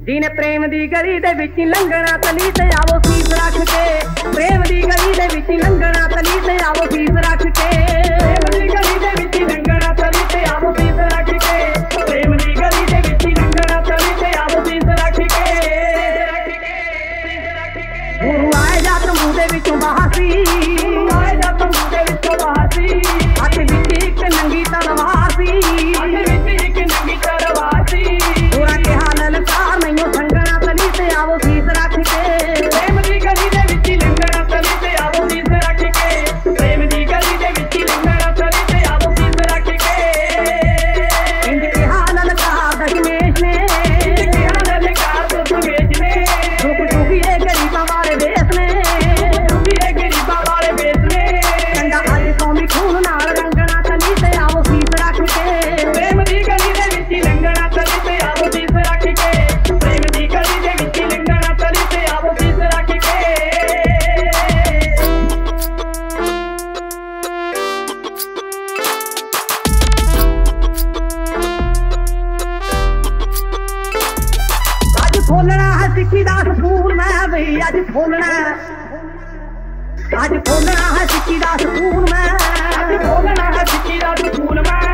जिने प्रेम दी गली दे विच लंघना तली ते आवो सीस रख के। प्रेम दी गली दे विच लंघना तली ते आवो सीस रख के। प्रेम दी गली दे विच लंघना तली ते आवो सीस रख के। प्रेम दी गली दे विच लंघना तली ते आवो सीस रख के। गुरु आए जा तंबू दे विचों बहासी, आए जा तंबू दे विचों बहासी। हथ विच इक नंगी तलवार सी, हथ विच इक नंगी तलवार सी। पूरा के हाल ललकार नहीं संगना तली ते आवो सीस रख के। प्रेम दी गली दे विच लंघना तली ते आवो सीस रख के। प्रेम दी गली दे विच लंघना तली ते आवो सीस रख के। इंज के हाल ललकार दशमेश ने, इंज के हाल ललकार दशमेश ने। झुक झुक ये गरीबां वाले देश ने, झुक ये गरीबां वाले देश ने। कंडा अज कौमी खून नाल रंगना तली ते आवो सीस रख के। प्रेम दी गली दे विच लंघना तली ते आवो सीस रख के। प्रेम दी गली दे विच लंघना तली ते आवो सीस रख के। अज खोलना है सिक्खी दा सकून मैं बई, अज खोलना, अज खोलना है सिक्खी दा सकून मैं, अज खोलना है सिक्खी दा सकून मैं।